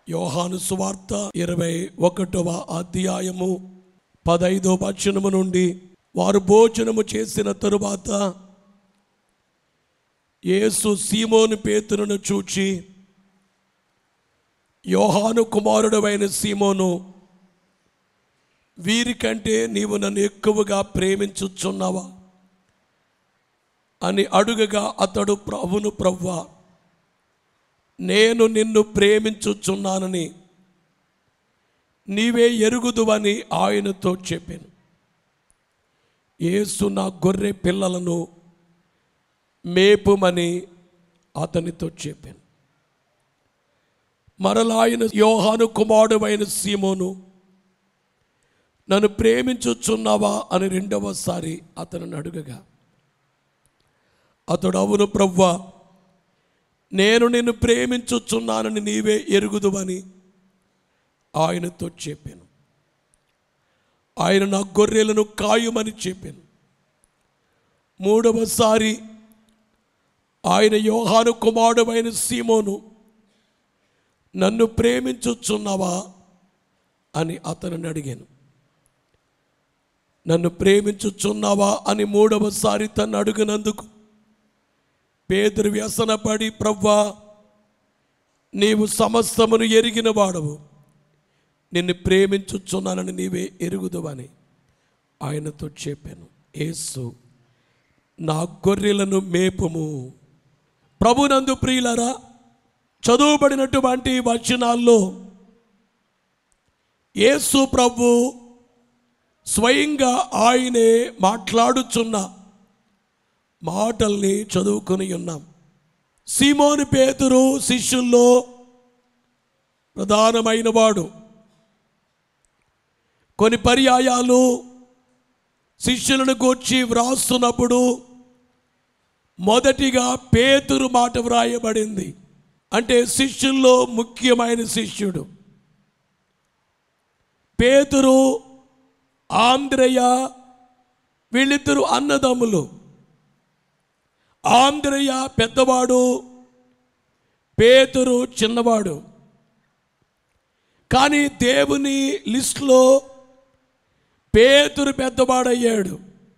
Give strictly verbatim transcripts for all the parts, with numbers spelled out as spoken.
యోహాను సువార్త ఇరవై ఒకటవ అధ్యాయము పదైదో వచనము నుండి, వారు భోజనము చేసిన తరువాత యేసు సీమోను పేతురును చూచి, యోహాను కుమారుడవైన సీమోను, వీరికంటే నీవు నన్ను ఎక్కువగా ప్రేమించుచున్నావా అని అడుగగా అతడు, ప్రభును ప్రభువా, నేను నిన్ను ప్రేమించుచున్నానని నీవే ఎరుగుదువని ఆయనతో చెప్పాను. యేసు నా గొర్రె పిల్లలను మేపుమని అతనితో చెప్పాను. మరలా ఆయన, యోహాను కుమారుడైన సీమోను, నన్ను ప్రేమించుచున్నావా అని రెండవసారి అతనిని అడుగగా అతడు, అవును ప్రభువా, నేను నిన్ను ప్రేమించుచున్నానని నీవే ఎరుగుదువని ఆయనతో చెప్పాను. ఆయన నా గొర్రెలను కాయుమని చెప్పాను. మూడవసారి ఆయన, యోహాను కుమారుడైన సీమోను, నన్ను ప్రేమించుచున్నావా అని అతనిని అడిగాను. నన్ను ప్రేమించుచున్నావా అని మూడవసారి తను అడిగినందుకు పేతురు వ్యసనపడి, ప్రభువా, నీవు సమస్తమును ఎరిగిన వాడవు, నిన్ను ప్రేమించుచున్నానని నీవే ఎరుగుదువని ఆయనతో చెప్పాను. యేసు, నా గొర్రెలను మేపుము. ప్రభునందు ప్రియులారా, చదువుబడినటువంటి వచనాల్లో యేసు ప్రభు స్వయంగా ఆయనే మాట్లాడుచున్న మాటల్ని చదువుకొని ఉన్నాం. సీమోను పేతురు శిష్యుల్లో ప్రధానమైన వాడు. కొన్ని పర్యాయాలు శిష్యులను గూర్చి వ్రాస్తున్నప్పుడు మొదటిగా పేతురు మాట వ్రాయబడింది. అంటే శిష్యుల్లో ముఖ్యమైన శిష్యుడు పేతురు. ఆంద్రేయ, వీళ్ళిద్దరు అన్నదమ్ములు. ఆంద్రేయ పెద్దవాడు, పేతురు చిన్నవాడు. కానీ దేవుని లిస్టులో పేతురు పెద్దవాడయ్యాడు.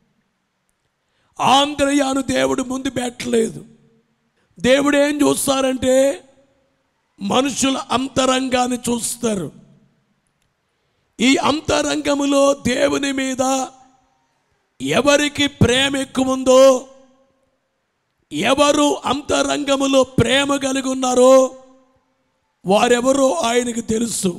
ఆంద్రేయను దేవుడు ముందు పెట్టలేదు. దేవుడు ఏం చూస్తారంటే మనుషుల అంతరంగాన్ని చూస్తారు. ఈ అంతరంగములో దేవుని మీద ఎవరికి ప్రేమ ఎక్కువ ఉందో, ఎవరు అంతరంగములో ప్రేమ కలిగి ఉన్నారో వారెవరో ఆయనకు తెలుసు.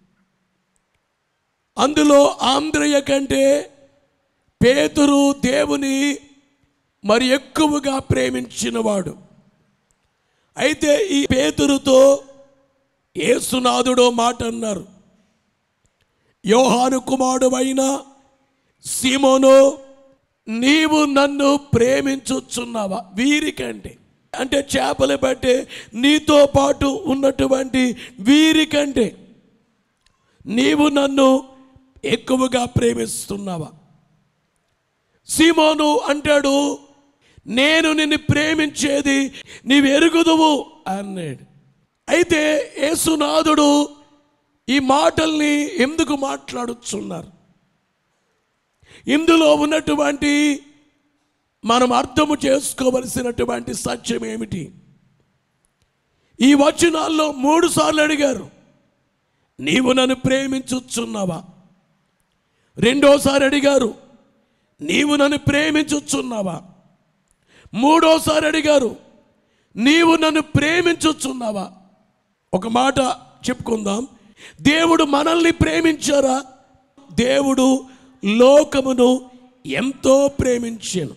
అందులో ఆంద్రేయ కంటే పేతురు దేవుని మరి ఎక్కువగా ప్రేమించినవాడు. అయితే ఈ పేతురుతో యేసునాథుడో మాట అన్నారు, యోహాను కుమారుడైన సీమోను, నీవు నన్ను ప్రేమించుచున్నావా వీరికంటే, అంటే చేపలు పట్టే నీతో పాటు ఉన్నటువంటి వీరికంటే నీవు నన్ను ఎక్కువగా ప్రేమిస్తున్నావా? సీమోను అంటాడు, నేను నిన్ను ప్రేమించేది నీవు ఎరుగుదువు అన్నాడు. అయితే యేసునాథుడు ఈ మాటల్ని ఎందుకు మాట్లాడుతున్నారు? ఇందులో ఉన్నటువంటి మనం అర్థము చేసుకోవలసినటువంటి సత్యం ఏమిటి? ఈ వచనాల్లో మూడు సార్లు అడిగారు, నీవు నన్ను ప్రేమించుచున్నావా? రెండోసారి అడిగారు, నీవు నన్ను ప్రేమించుచున్నావా? మూడోసారి అడిగారు, నీవు నన్ను ప్రేమించుచున్నావా? ఒక మాట చెప్పుకుందాం. దేవుడు మనల్ని ప్రేమించారా? దేవుడు లోకమును ఎంతో ప్రేమించెను.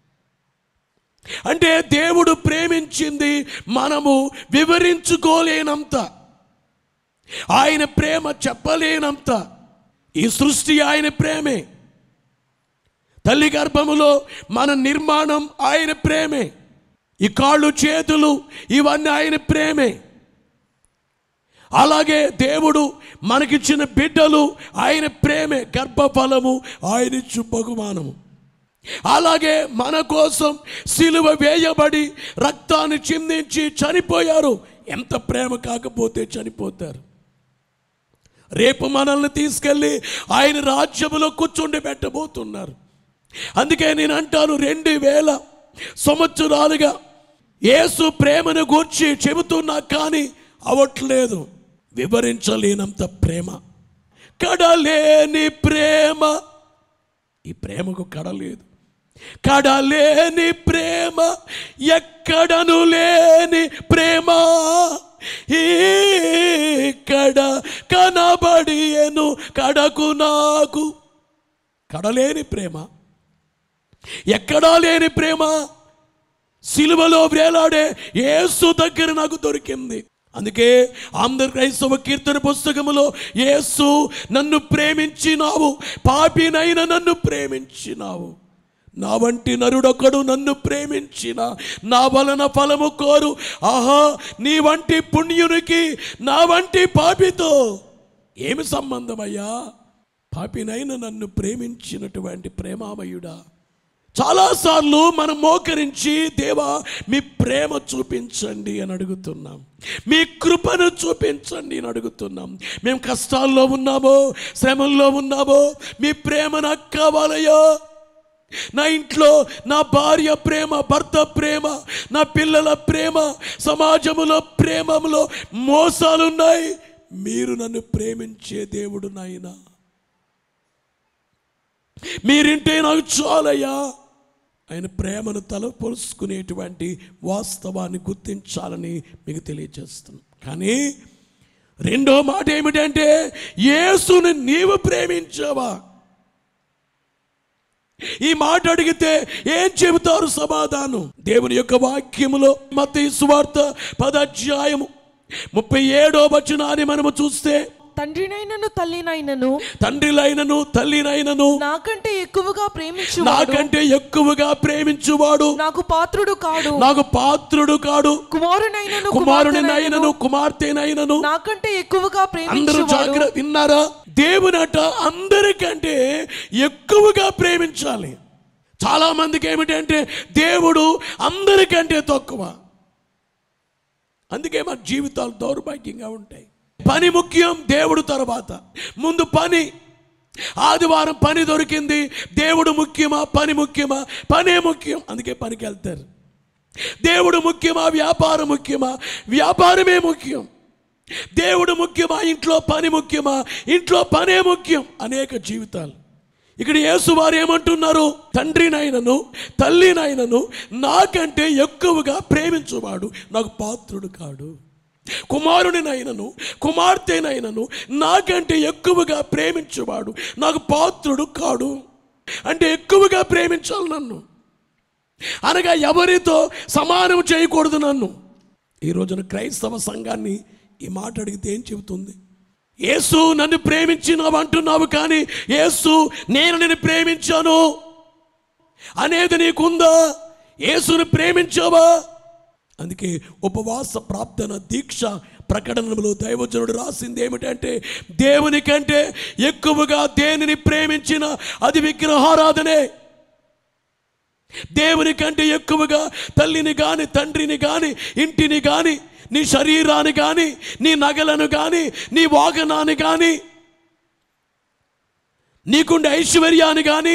అంటే దేవుడు ప్రేమించింది మనము వివరించుకోలేనంత, ఆయన ప్రేమ చెప్పలేనంత. ఈ సృష్టి ఆయన ప్రేమే. తల్లి గర్భములో మన నిర్మాణం ఆయన ప్రేమే. ఈ కాళ్ళు చేతులు ఇవన్నీ ఆయన ప్రేమే. అలాగే దేవుడు మనకిచ్చిన బిడ్డలు ఆయన ప్రేమే. గర్భఫలము ఆయన ఇచ్చు బహుమానము. అలాగే మన కోసం సిలువ వేయబడి రక్తాన్ని చిందించి చనిపోయారు. ఎంత ప్రేమ కాకపోతే చనిపోతారు. రేపు మనల్ని తీసుకెళ్ళి ఆయన రాజ్యములో కూర్చుండి పెట్టబోతున్నారు. అందుకే నేను అంటాను, రెండు వేల సంవత్సరాలుగా యేసు ప్రేమను గూర్చి చెబుతున్నా కానీ అవట్లేదు. వివరించలేనంత ప్రేమ, కడలేని ప్రేమ. ఈ ప్రేమకు కడలేదు. కడలేని ప్రేమ, ఎక్కడను లేని ప్రేమ, ఇక్కడ కనబడియను కడకు నాకు. కడలేని ప్రేమ, ఎక్కడా లేని ప్రేమ సిలువలో వేలాడే యేసు దగ్గర నాకు దొరికింది. అందుకే ఆంధ్ర క్రైస్తవ కీర్తన పుస్తకములో, యేసు నన్ను ప్రేమించినావు, పాపినైన నన్ను ప్రేమించినావు, నా వంటి నరుడొకడు నన్ను ప్రేమించిన నా వలన ఫలము కోరు. ఆహా, నీ వంటి పుణ్యునికి నా వంటి పాపితో ఏమి సంబంధమయ్యా? పాపినైన నన్ను ప్రేమించినటువంటి ప్రేమామయుడా. చాలాసార్లు మనం మోకరించి, దేవా మీ ప్రేమ చూపించండి అని అడుగుతున్నాం, మీ కృపను చూపించండి అని అడుగుతున్నాం. మేము కష్టాల్లో ఉన్నామో, శ్రమల్లో ఉన్నామో, మీ ప్రేమ నాకు కావాలయ్యా. నా ఇంట్లో నా భార్య ప్రేమ, భర్త ప్రేమ, నా పిల్లల ప్రేమ, సమాజములో ప్రేమలో మోసాలున్నాయి. మీరు నన్ను ప్రేమించే దేవుడు నాయనా, మీరింటే నాకు చాలయ్యా. ఆయన ప్రేమను తలపొలుసుకునేటువంటి వాస్తవాన్ని గుర్తించాలని మీకు తెలియజేస్తున్నాను. కానీ రెండో మాట ఏమిటంటే, యేసుని నీవు ప్రేమించావా? ఈ మాట అడిగితే ఏం చెబుతారు సమాధానం? దేవుని యొక్క వాక్యములో మత్తయి సువార్త పదాధ్యాయము ముప్పై ఏడో వచనాన్ని మనము చూస్తే, తండ్రినైనను తల్లినైనను తండ్రిలైనను తల్లినైనను నాకంటే ఎక్కువగా ప్రేమించు నాకంటే ఎక్కువగా ప్రేమించువాడు నాకు పాత్రుడు కాడు నాకు పాత్రుడు కాడు కుమారునైనను కుమారునినైనను కుమార్తెనైనను నాకంటే ఎక్కువగా ప్రేమించువాడు. అందరూ జాగ్రత్త విన్నారా? దేవునట అందరికంటే ఎక్కువగా ప్రేమించాలి. చాలా మందికి ఏమిటంటే దేవుడు అందరికంటే తక్కువ. అందుకే మన జీవితాలు దౌర్భాగ్యంగా ఉంటాయి. పని ముఖ్యం, దేవుడు తర్వాత. ముందు పని. ఆదివారం పని దొరికింది, దేవుడు ముఖ్యమా పని ముఖ్యమా? పనే ముఖ్యం, అందుకే పనికి వెళ్తారు. దేవుడు ముఖ్యమా వ్యాపారం ముఖ్యమా? వ్యాపారమే ముఖ్యం. దేవుడు ముఖ్యమా ఇంట్లో పని ముఖ్యమా? ఇంట్లో పనే ముఖ్యం. అనేక జీవితాలు. ఇక్కడ యేసు వారు ఏమంటున్నారు? తండ్రినైనను తల్లినైనను నాకంటే ఎక్కువగా ప్రేమించువాడు నాకు పాత్రుడు కాడు. కుమారునినైనను కుమార్తెనైనను నాకంటే ఎక్కువగా ప్రేమించువాడు నాకు పాత్రుడు కాడు. అంటే ఎక్కువగా ప్రేమించాలి నన్ను, అనగా ఎవరితో సమానం చేయకూడదు నన్ను. ఈ రోజున క్రైస్తవ సంఘాన్ని ఈ మాట అడిగితే ఏం చెబుతుంది? యేసు నన్ను ప్రేమించినావు అంటున్నావు, కానీ యేసు నేను నిన్ను ప్రేమించాను అనేది నీకుందా? యేసుని ప్రేమించావా? అందుకే ఉపవాస ప్రార్థన దీక్ష ప్రకటనలో దైవజనుడు రాసింది ఏమిటంటే, దేవుని కంటే ఎక్కువగా దేనిని ప్రేమించిన అది విగ్రహారాధనే. దేవుని కంటే ఎక్కువగా తల్లిని కానీ తండ్రిని కానీ ఇంటిని కానీ నీ శరీరాన్ని కానీ నీ నగలను కానీ నీ వాహనాన్ని కానీ నీకుండే ఐశ్వర్యాన్ని కానీ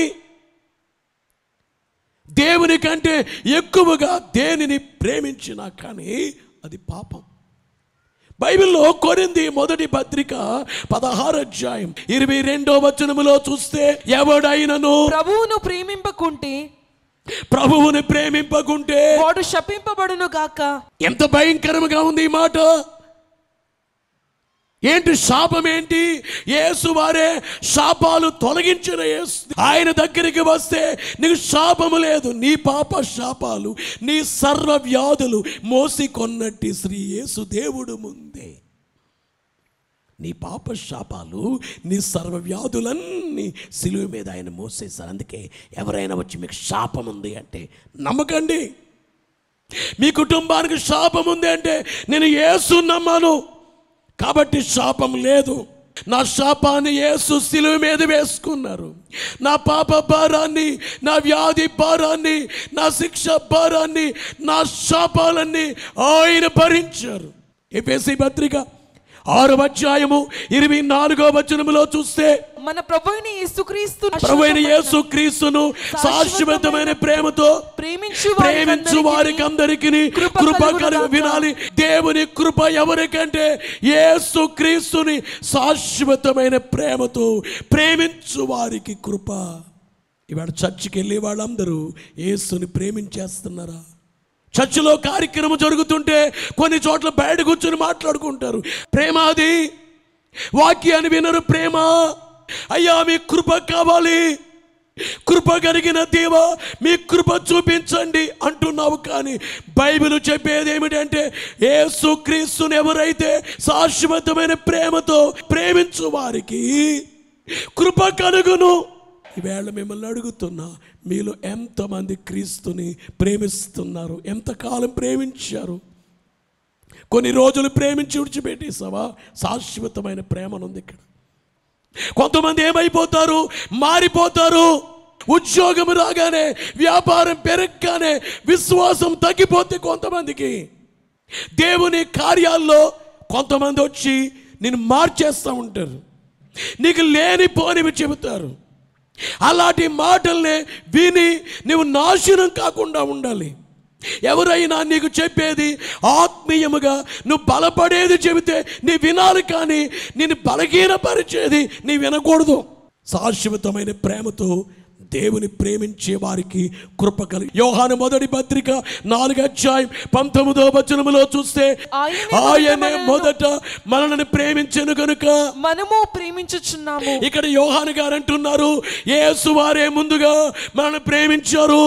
దేవుని కంటే ఎక్కువగా దేనిని ప్రేమించినా కానీ అది పాపం. బైబిల్లో కొరింథీ మొదటి పత్రిక పదహారు అధ్యాయం ఇరవై రెండో వచనములో చూస్తే, ఎవడైనను ప్రభువును ప్రేమింపకుంటే ప్రభువుని ప్రేమింపకుంటే వాడు శపింపబడును గాక. ఎంత భయంకరంగా ఉంది ఈ మాట! ఏంటి శాపం? ఏంటి? యేసు వారే శాపాలు తొలగించిన యేసు. ఆయన దగ్గరికి వస్తే నీకు శాపము లేదు. నీ పాప శాపాలు, నీ సర్వ వ్యాధులు మోసి కొన్నట్టి శ్రీ యేసు దేవుడు ముందే నీ పాప శాపాలు, నీ సర్వ వ్యాధులన్నీ సిలువ మీద ఆయన మోసేశారు. అందుకే ఎవరైనా వచ్చి మీకు శాపం ఉంది అంటే నమ్మకండి. మీ కుటుంబానికి శాపం ఉంది అంటే నేను యేసు నమ్మను కాబట్టి శాపం లేదు. నా శాపాన్ని యేసు సిలువ మీద వేసుకున్నారు. నా పాప భారాన్ని, నా వ్యాధి భారాన్ని, నా శిక్ష భారాన్ని, నా శాపాలన్నీ ఆయన భరించారు. ఎఫెసీ పత్రిక ఆరవ అధ్యాయము ఇరవై నాలుగో వచనములో చూస్తే మన ప్రభువైన యేసుక్రీస్తు ప్రభువైన యేసుక్రీస్తును శాశ్వతమైన ప్రేమతో ప్రేమించు ప్రేమించు వారికి అందరికీ కృప కలుగు. వినాలి, దేవుని కృప ఎవరికంటే యేసుక్రీస్తుని శాశ్వతమైన ప్రేమతో ప్రేమించు వారికి కృప. ఇవాళ చర్చికి వెళ్ళే వాళ్ళందరూ యేసుని ప్రేమించేస్తున్నారా? చర్చిలో కార్యక్రమం జరుగుతుంటే కొన్ని చోట్ల బయట కూర్చొని మాట్లాడుకుంటారు. ప్రేమ అది, వాక్యాన్ని వినరు. ప్రేమ, అయ్యా మీ కృప కావాలి, కృప కలిగిన దేవా మీ కృప చూపించండి అంటున్నావు. కానీ బైబిల్ చెప్పేది ఏమిటంటే యేసుక్రీస్తుని ఎవరైతే శాశ్వతమైన ప్రేమతో ప్రేమించు వారికి కృప కలుగును. ఈవేళ మిమ్మల్ని అడుగుతున్నా, మీలో ఎంతమంది క్రీస్తుని ప్రేమిస్తున్నారు? ఎంతకాలం ప్రేమించారు? కొన్ని రోజులు ప్రేమించి విడిచిపెట్టేసావా? శాశ్వతమైన ప్రేమనుంది ఇక్కడ. కొంతమంది ఏమైపోతారు? మారిపోతారు. ఉద్యోగం రాగానే, వ్యాపారం పెరగగానే విశ్వాసం తగ్గిపోతే కొంతమందికి, దేవుని కార్యాల్లో కొంతమంది వచ్చి నిన్ను మార్చేస్తూ ఉంటారు, నీకు లేనిపోనివి చెబుతారు. అలాంటి మాటల్ని విని నువ్వు నాశనం కాకుండా ఉండాలి. ఎవరైనా నీకు చెప్పేది ఆత్మీయముగా నువ్వు బలపడేది చెబితే నీ వినాలి, కానీ నిన్ను బలహీనపరిచేది నీ వినకూడదు. శాశ్వతమైన ప్రేమతో దేవుని ప్రేమించే వారికి కృప కలిగి. యోహాను మొదటి పత్రిక నాలుగు అధ్యాయం పంతొమ్మిదో వచనములో చూస్తే ఆయనే మొదట మనల్ని ప్రేమించెను గనుక మనము ప్రేమించుచున్నాము. ఇక్కడ యోహాను గారు అంటున్నారు, యేసు వారే ముందుగా మనల్ని ప్రేమించారు.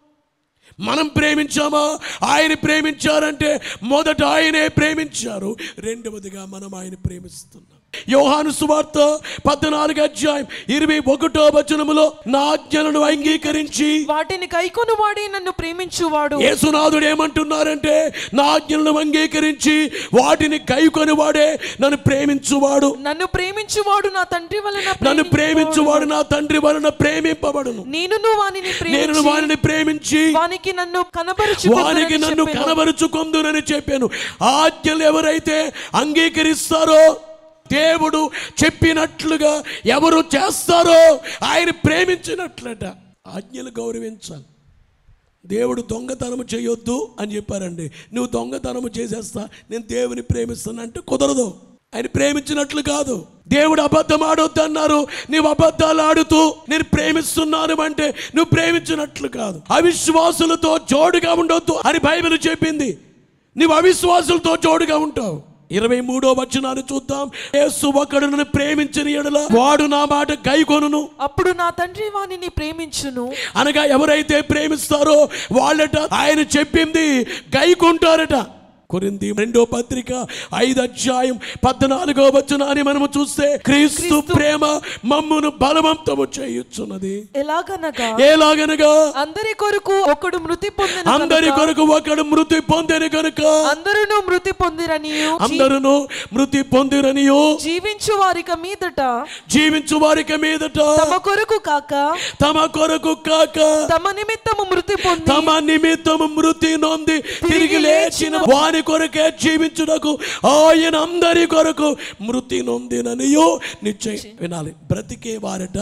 మనం ప్రేమించామా? ఆయన ప్రేమించారంటే మొదట ఆయనే ప్రేమించారు, రెండవదిగా మనం ఆయన ప్రేమిస్తున్నాం. యోహాను సువార్త పద్నాలుగు అధ్యాయం ఇరవై ఒకటో వచనములో నా ఆజ్ఞలను అంగీకరించి వాటిని కైకొను వాడే నన్ను ప్రేమించువాడు. యేసునాథుడు ఏమంటున్నారంటే నా ఆజ్ఞలను అంగీకరించి వాటిని కైకొని వాడే నన్ను ప్రేమించువాడు. నన్ను ప్రేమించువాడు నా తండ్రి వలన నన్ను ప్రేమించువాడు నా తండ్రి వలన ప్రేమింపబడును. నేను వానిని నేను వానిని ప్రేమించి వానికి నన్ను కనబరుచు వానికి నన్ను కనబరుచుకొందునని చెప్పాను. ఆజ్ఞలు ఎవరైతే అంగీకరిస్తారో, దేవుడు చెప్పినట్లుగా ఎవరు చేస్తారో ఆయన ప్రేమించినట్లట. ఆజ్ఞలు గౌరవించాలి. దేవుడు దొంగతనము చేయొద్దు అని చెప్పారండి. నువ్వు దొంగతనము చేసేస్తా నేను దేవుని ప్రేమిస్తున్నా అంటే కుదరదు. ఆయన ప్రేమించినట్లు కాదు. దేవుడు అబద్ధం ఆడొద్దు అన్నారు, నువ్వు అబద్ధాలు ఆడుతూ నేను ప్రేమిస్తున్నాను అంటే నువ్వు ప్రేమించినట్లు కాదు. అవిశ్వాసులతో జోడుగా ఉండొద్దు అని బైబిల్ చెప్పింది. నువ్వు అవిశ్వాసులతో జోడుగా ఉంటావు. ఇరవై మూడో వచనాన్ని చూద్దాం. యేసు ఒకడు నన్ను ప్రేమించిన యెడల వాడు నా మాట గైకొనును, అప్పుడు నా తండ్రి వానిని ప్రేమించును. అనగా ఎవరైతే ప్రేమిస్తారో వాళ్ళట ఆయన చెప్పింది గైకొంటారట. కొరింథీ రెండో పత్రిక ఐదు అధ్యాయం పద్నాలుగో వచనాన్ని మనము చూస్తే క్రీస్తు ప్రేమ మమ్మును బలవంతము చేయుచున్నది. ఎలాగనగా ఎలాగనగా అందరి కొరకు ఒకడు మృతి పొందెను, అందరి కొరకు ఒకడు మృతి పొందెను గనుక అందరూ మృతి పొందిరనియు అందరూ మృతి పొందిరనియు జీవించు వారిక మీదట జీవించు వారిక మీదట తమ కొరకు కాక తమ కొరకు కాక తమ నిమిత్తము మృతి పొంది తమ నిమిత్తము మృతి నొంది తిరిగి లేచిన వారి కొరకే జీవించుటకు ఆయన అందరి కొరకు మృతి నొందిననియో నిశ్చయం. వినాలి, బ్రతికే వారట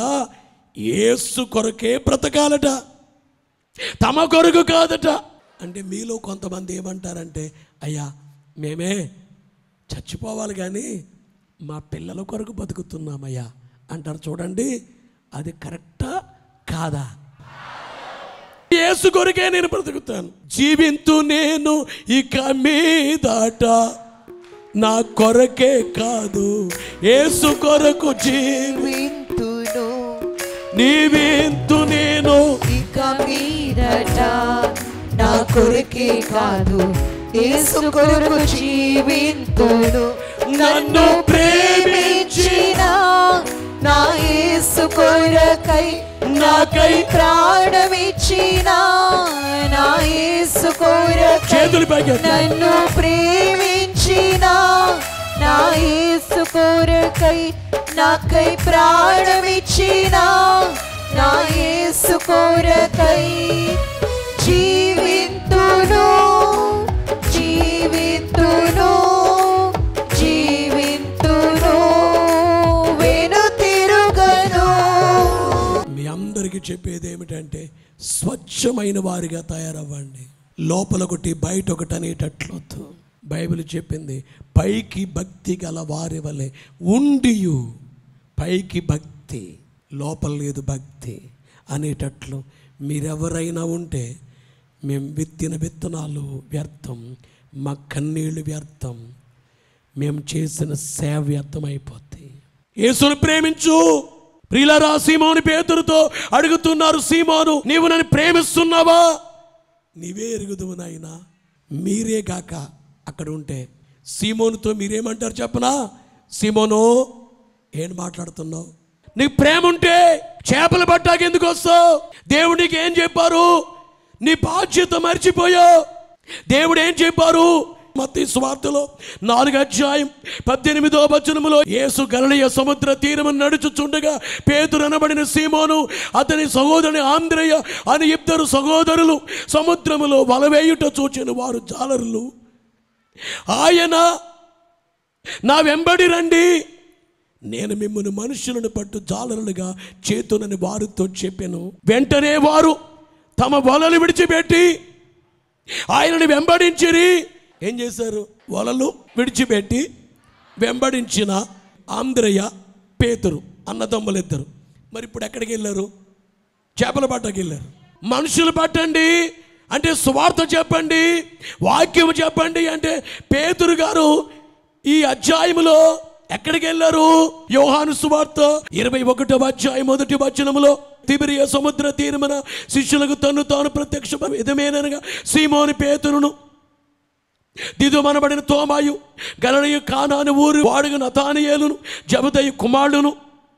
యేసు కొరకే బ్రతకాలట, తమ కొరకు కాదట. అంటే మీలో కొంతమంది ఏమంటారంటే, అయ్యా మేమే చచ్చిపోవాలి కానీ మా పిల్లల కొరకు బతుకుతున్నామయ్యా అంటారు. చూడండి, అది కరెక్టా కాదా? యేసు కొరకే నేను బ్రతుకుతాను. జీవింతు నేను ఇక మీదట నా కొరకే కాదు, యేసు కొరకు జీవింతును. నీవింతు నేను ఇక మీదట నా కొరకే కాదు, యేసు కొరకు జీవింతును. నన్ను ప్రేమించిన నా యేసు కొరకై నాకై ప్రాణమిచ్చిన నా యేసు కొరకై నన్ను ప్రేమించిన నా యేసు కొరకై నాకై ప్రాణమిచ్చిన నా యేసు కొరకై జీవింతును జీవింతును జీవింతును వారికి చెప్పేది ఏమిటంటే స్వచ్ఛమైన వారిగా తయారవ్వండి. లోపల ఒకటి బయట ఒకటి అనేటట్లొద్దు. బైబిల్ చెప్పింది పైకి భక్తి గల వారి వలె ఉండియు, పైకి భక్తి లోపల లేదు భక్తి అనేటట్లు మీరెవరైనా ఉంటే మేము విత్తిన విత్తనాలు వ్యర్థం, మా కన్నీళ్ళు వ్యర్థం, మేము చేసిన సేవ వ్యర్థం అయిపోద్ది. యేసును ప్రేమించు. ప్రియులారా, సీమోను పేతురుతో అడుగుతున్నారు, సీమోను నీవు నన్ను ప్రేమిస్తున్నావా? నీవే ఎరుగుదువు నాయనా. మీరే కాక అక్కడ ఉంటే సీమోనుతో మీరేమంటారు చెప్పనా? సీమోను ఏం మాట్లాడుతున్నావు? నీకు ప్రేమ ఉంటే చేపలు పట్టాక ఎందుకు వస్తావు? దేవుడికి ఏం చెప్పారు? నీ బాధ్యత మర్చిపోయావు. దేవుడు ఏం చెప్పారు? మత్తయి సువార్తలో నాలుగు అధ్యాయం పద్దెనిమిదో వచనములో యేసు గలిలయ సముద్ర తీరమున నడుచుచుండగా పేతురు అనబడిన సీమోను అతని సహోదరుని ఆంద్రయ్య అని ఇద్దరు సహోదరులు సముద్రములో వలవేయుట చూచిన వారు జాలరులు. ఆయన నా వెంబడి రండి, నేను మిమ్మల్ని మనుషులను పట్టు జాలరులుగా చేతునని వారితో చెప్పాను. వెంటనే వారు తమ వలలు విడిచిపెట్టి ఆయనని వెంబడించిరి. ఏం చేశారు? వలలు విడిచిపెట్టి వెంబడించిన ఆంద్రయ్య పేతురు అన్నదమ్ములు ఇద్దరు. మరి ఇప్పుడు ఎక్కడికి వెళ్ళారు? చేపల పట్టకి వెళ్ళారు. మనుషులు పట్టండి అంటే సువార్త చెప్పండి, వాక్యం చెప్పండి అంటే పేతురు గారు ఈ అధ్యాయములో ఎక్కడికి వెళ్ళారు? యోహాను సువార్త ఇరవై ఒకటవ అధ్యాయం మొదటి వచనములో తిబిరియ సముద్ర తీరమున శిష్యులకు తను తాను ప్రత్యక్ష విధమేనగా సీమోను పేతురును, దిదుమనబడిన తోమాయు, గలిలయ కానాను ఊరు వాడుగు నతానియేలును, జబదయి కుమారుడును,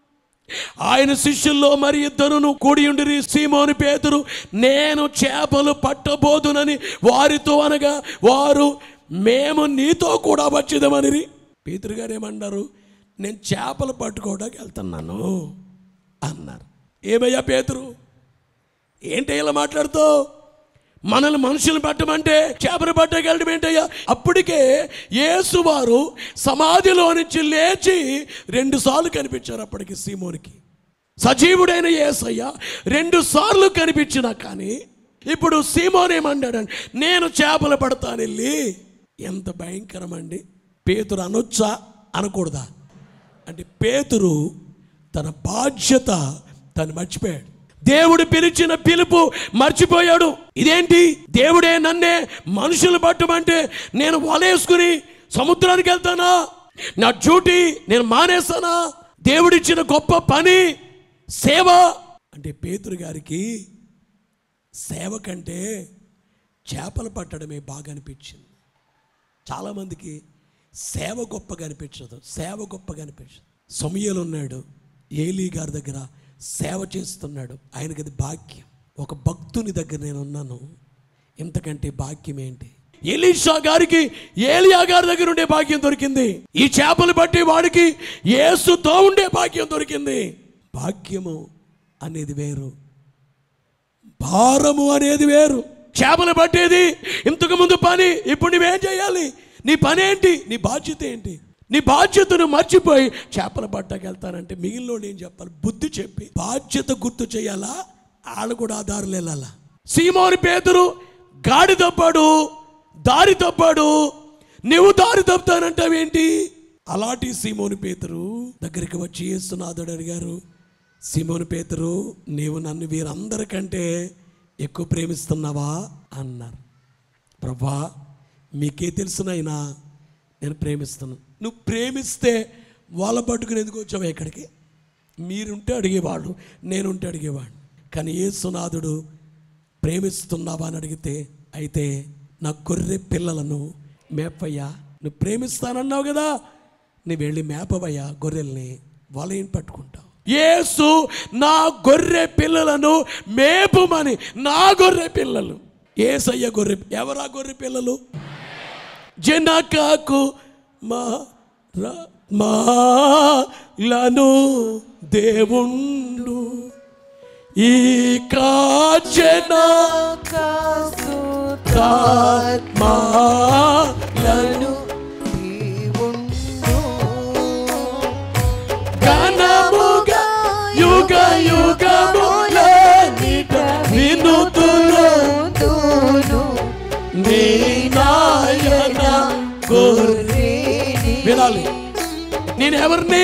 ఆయన శిష్యుల్లో మరి ఇద్దరును కూడి ఉండిరి. సీమోను పేతురు నేను చేపలు పట్టబోదునని వారితో అనగా వారు మేము నీతో కూడా వచ్చేదమని. పేతురు గారు ఏమన్నారు? నేను చేపలు పట్టుకోవడానికి వెళ్తున్నాను అన్నారు. ఏమయ్యా పేతురు, ఏంటి ఇలా మాట్లాడుతావు? మనల్ని మనుషులు పట్టమంటే చేపలు పట్టగలడం ఏంటయ్యా? అప్పటికే యేసు వారు సమాధిలో నుంచి లేచి రెండు సార్లు కనిపించారు. అప్పటికి సీమోనికి సజీవుడైన యేసయ్య రెండు సార్లు కనిపించినా కానీ ఇప్పుడు సీమోన్ ఏమన్నాడండి? నేను చేపలు పడతాను వెళ్ళి. ఎంత భయంకరం అండి! పేతురు అనొచ్చా అనకూడదా? అంటే పేతురు తన బాధ్యత తను మర్చిపోయాడు. దేవుడు పిలిచిన పిలుపు మర్చిపోయాడు. ఇదేంటి? దేవుడే నన్నే మనుషులు పట్టమంటే నేను వలేసుకుని సముద్రానికి వెళ్తానా? నా డ్యూటీ నేను మానేస్తానా? దేవుడిచ్చిన గొప్ప పని సేవ. అంటే పేతురు గారికి సేవ కంటే చేపలు పట్టడమే బాగా అనిపించింది. చాలామందికి సేవ గొప్పగా అనిపించదు, సేవ గొప్పగా అనిపించదు. సమూయేలు ఉన్నాడు, ఏలీ గారి దగ్గర సేవ చేస్తున్నాడు, ఆయనకి అది భాగ్యం. ఒక భక్తుని దగ్గర నేను ఉన్నాను, ఇంతకంటే భాగ్యం ఏంటి? ఎలీషా గారికి ఏలియా గారి దగ్గర ఉండే భాగ్యం దొరికింది. ఈ చేపలు పట్టి వాడికి యేసుతో ఉండే భాగ్యం దొరికింది. భాగ్యము అనేది వేరు, భారము అనేది వేరు. చేపలు పట్టేది ఇంతకు ముందు పని, ఇప్పుడు నువ్వేం చేయాలి? నీ పని ఏంటి? నీ బాధ్యత ఏంటి? నీ బాధ్యతను మర్చిపోయి చేపల పట్టకి వెళ్తానంటే మిగిలిన ఏం చెప్పాలి? బుద్ధి చెప్పి బాధ్యత గుర్తు చేయాలా? వాళ్ళు కూడా ఆ దారులు వెళ్ళాలా? సీమోను పేతురు గాడి తప్పాడు, దారి తప్పాడు, నువ్వు దారి తప్పుతానంటావేంటి? అలాంటి సీమోను పేతురు దగ్గరికి వచ్చి యేసునాథుడు అడిగారు, సీమోను పేతురు నీవు నన్ను వీరందరికంటే ఎక్కువ ప్రేమిస్తున్నావా అన్నారు. ప్రభా మీకే తెలుసునైనా నేను ప్రేమిస్తున్నాను. నువ్వు ప్రేమిస్తే వాళ్ళ పట్టుకుని ఎందుకు వచ్చావు ఇక్కడికి? మీరుంటే అడిగేవాడు, నేనుంటే అడిగేవాడు. కానీ యేసునాథుడు ప్రేమిస్తున్నావా అని అడిగితే, అయితే నా గొర్రె పిల్లలను మేపయ్యా. నువ్వు ప్రేమిస్తానన్నావు కదా, నువ్వు వెళ్ళి మేపవయ్యా గొర్రెల్ని, వాళ్ళని పట్టుకుంటావు. యేసు నా గొర్రె పిల్లలను మేపుమని. నా గొర్రె పిల్లలు యేసయ్య గొర్రె. ఎవరా గొర్రె పిల్లలు? జనకాకు మా మాలను దేవుండు ఈ కాజనాత్మాలను ఘనముగా యుగ యుగముల నేను ఎవరిని?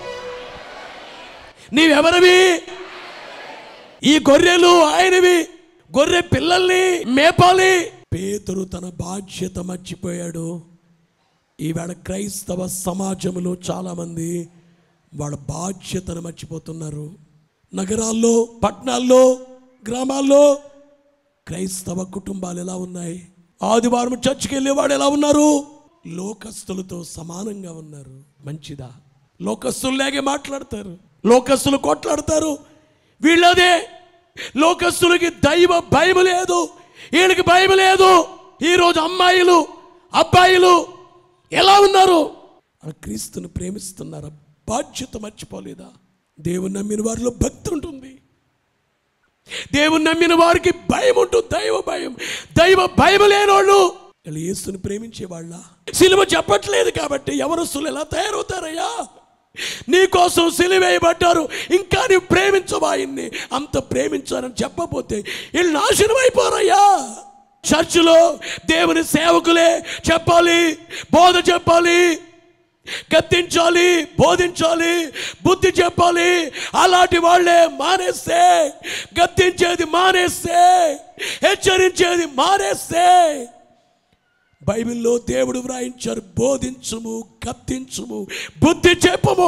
నీవెవరివి? ఈ గొర్రెలు ఆయనవి. గొర్రె పిల్లల్ని మేపాలి. పేతురు తన బాధ్యత మర్చిపోయాడు. ఈవేళ క్రైస్తవ సమాజంలో చాలామంది వాళ్ళ బాధ్యతను మర్చిపోతున్నారు. నగరాల్లో, పట్టణాల్లో, గ్రామాల్లో క్రైస్తవ కుటుంబాలు ఎలా ఉన్నాయి? ఆదివారం చర్చికి వెళ్ళేవాడు ఎలా ఉన్నారు? లోకస్తులతో సమానంగా ఉన్నారు. మంచిదా? లోకస్తుల్లాగే మాట్లాడతారు, లోకస్తులు కొట్లాడతారు. వీళ్ళదే లోకస్తులకి దైవ భయం లేదు, వీళ్ళకి భయం లేదు. ఈరోజు అమ్మాయిలు అబ్బాయిలు ఎలా ఉన్నారు? క్రీస్తుని ప్రేమిస్తున్నారా? బాధ్యత మర్చిపోలేదా? దేవుని నమ్మిన వారిలో భక్తి ఉంటుంది. దేవుని నమ్మిన వారికి భయం ఉంటుంది, దైవ భయం. దైవ భయం లేనోళ్ళు వీళ్ళు యేసుని ప్రేమించే వాళ్ళ? సిలువ చెప్పట్లేదు కాబట్టి యవనస్తులు ఎలా తయారవుతారయ్యా? నీ కోసం సిలువేయబడ్డారు, ఇంకా నీవు ప్రేమించవా? ఆయన్ని అంత ప్రేమించారని చెప్పపోతే వీళ్ళు నాశనం అయిపోరయ్యా. చర్చిలో దేవుని సేవకులే చెప్పాలి, బోధ చెప్పాలి, గద్దించాలి, బోధించాలి, బుద్ధి చెప్పాలి. అలాంటి వాళ్ళే మానేస్తే, గద్దించేది మానేస్తే, హెచ్చరించేది మానేస్తే, బైబిల్లో దేవుడు వ్రాయించారు, బోధించుము, గద్దించుము, బుద్ధి చెప్పము.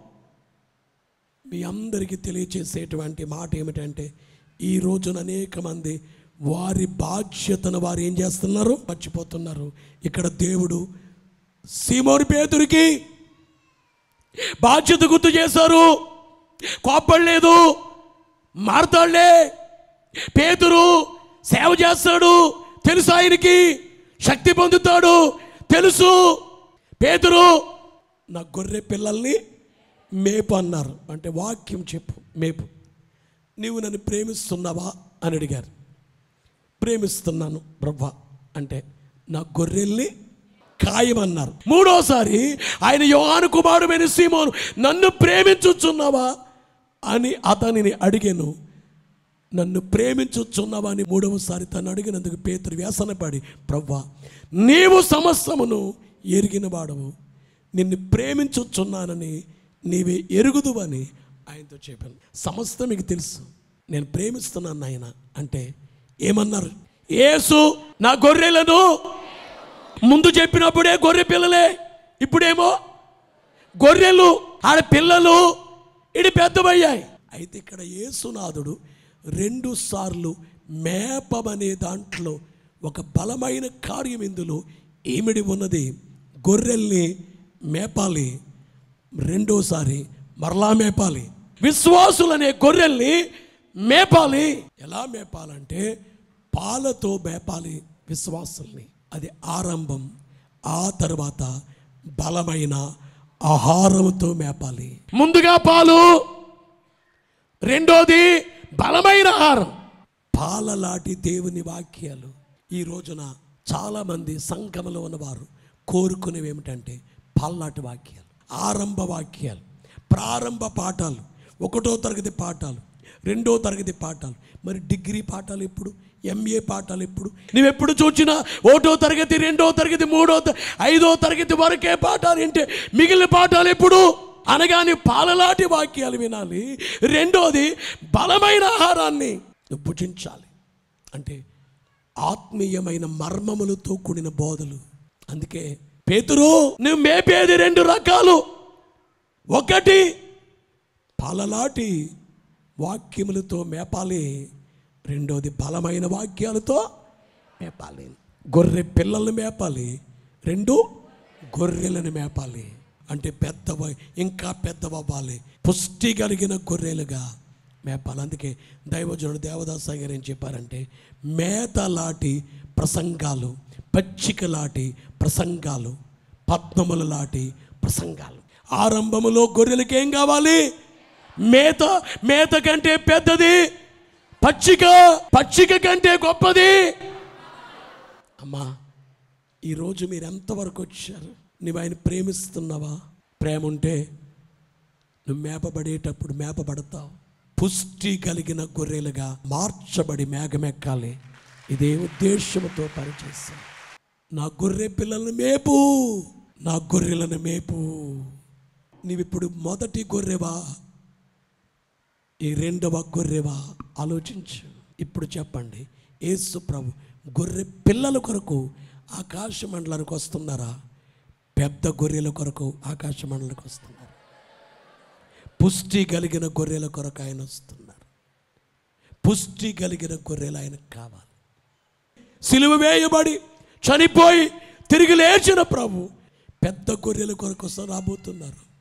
మీ అందరికీ తెలియచేసేటువంటి మాట ఏమిటంటే, ఈ రోజున అనేక మంది వారి బాధ్యతను వారు ఏం చేస్తున్నారు? మర్చిపోతున్నారు. ఇక్కడ దేవుడు సీమోను పేతురికి బాధ్యత గుర్తు చేశారు. కోపడలేదు, మారతాడులే, పేతురు సేవ చేస్తాడు తెలుసు, ఆయనకి శక్తి పొందుతాడు తెలుసు. పేతురు నా గొర్రె పిల్లల్ని మేపు అన్నారు. అంటే వాక్యం చెప్పు, మేపు. నీవు నన్ను ప్రేమిస్తున్నావా అని అడిగారు. ప్రేమిస్తున్నాను బ్రవ్వ అంటే నా గొర్రెల్ని ఖాయమన్నారు. మూడోసారి ఆయన యోహాను కుమారుడైన సీమోను నన్ను ప్రేమించుచున్నావా అని అతనిని అడిగాను. నన్ను ప్రేమించుచున్నావా అని మూడవసారి తను అడిగినందుకు పేతురు వ్యసనపడి, ప్రవ్వా నీవు సమస్తమును ఎరిగిన వాడవు, నిన్ను ప్రేమించుచున్నానని నీవే ఎరుగుదువని ఆయనతో చెప్పాను. సమస్తం మీకు తెలుసు, నేను ప్రేమిస్తున్నాను ఆయన అంటే ఏమన్నారు? యేసు నా గొర్రెలను ముందు చెప్పినప్పుడే గొర్రె పిల్లలే, ఇప్పుడేమో గొర్రెలు ఆడ పిల్లలు ఇడి పెద్దవయ్యాయి. అయితే ఇక్కడ యేసునాథుడు రెండు సార్లు మేపమనే దాంట్లో ఒక బలమైన కార్యం ఇందులో ఏమిడి ఉన్నది. గొర్రెల్ని మేపాలి, రెండోసారి మరలా మేపాలి. విశ్వాసులనే గొర్రెల్ని మేపాలి. ఎలా మేపాలంటే పాలతో మేపాలి విశ్వాసుల్ని, అది ఆరంభం. ఆ తర్వాత బలమైన ఆహారంతో మేపాలి. ముందుగా పాలు, రెండోది బలమైన ఆహారం. పాలలాంటి దేవుని వాక్యాలు ఈ రోజున చాలామంది సంఘంలో ఉన్నవారు కోరుకునేవి ఏమిటంటే పాలలాంటి వాక్యాలు, ఆరంభ వాక్యాలు, ప్రారంభ పాఠాలు, ఒకటో తరగతి పాఠాలు, రెండో తరగతి పాఠాలు, మరి డిగ్రీ పాఠాలు ఎప్పుడు, ఎంఏ పాఠాలు ఎప్పుడు? నువ్వెప్పుడు చూసినా ఒకటో తరగతి, రెండో తరగతి, మూడో ఐదో తరగతి వరకే పాఠాలు వింటే మిగిలిన పాఠాలు ఎప్పుడు? అనగానే పాలలాంటి వాక్యాలు వినాలి. రెండోది బలమైన ఆహారాన్ని భుజించాలి. అంటే ఆత్మీయమైన మర్మములతో కూడిన బోధలు. అందుకే పేతురు నువ్వు మేపేది రెండు రకాలు. ఒకటి పాలలాంటి వాక్యములతో మేపాలి, రెండోది బలమైన వాక్యాలతో మేపాలి. గొర్రె పిల్లల్ని మేపాలి, రెండు గొర్రెలను మేపాలి. అంటే పెద్దవ ఇంకా పెద్దవ్వాలి, పుష్టి కలిగిన గొర్రెలుగా మేపాలి. అందుకే దైవజనుడు దేవదాస గారు ఏం చెప్పారంటే, మేతలాంటి ప్రసంగాలు, పచ్చికలాంటి ప్రసంగాలు, పద్మముల లాంటి ప్రసంగాలు. ఆరంభములో గొర్రెలకి ఏం కావాలి? మేత. మేత కంటే పెద్దది పచ్చిక, పచ్చిక కంటే గొప్పది. అమ్మా, ఈరోజు మీరు ఎంతవరకు వచ్చారు? నువ్వు ఆయన ప్రేమిస్తున్నావా? ప్రేమ ఉంటే నువ్వు మేపబడేటప్పుడు మేపబడతావు. పుష్టి కలిగిన గొర్రెలుగా మార్చబడి మేఘమెక్కాలి. ఇదే ఉద్దేశంతో పనిచేస్తాం. నా గొర్రె పిల్లలను మేపు, నా గొర్రెలను మేపు. నీవిప్పుడు మొదటి గొర్రెవా, ఈ రెండవ గొర్రెవా? ఆలోచించు. ఇప్పుడు చెప్పండి, యేసు ప్రభు గొర్రె పిల్లల కొరకు ఆకాశ మండలానికి వస్తున్నారా? పెద్ద గొర్రెల కొరకు ఆకాశ మండలానికి వస్తున్నారు. పుష్టి కలిగిన గొర్రెల కొరకు ఆయన వస్తున్నారు. పుష్టి కలిగిన గొర్రెలు ఆయనకు కావాలి. సిలువ వేయబడి చనిపోయి తిరిగి లేచిన ప్రభు పెద్ద గొర్రెల కొరకు రాబోతున్నారు.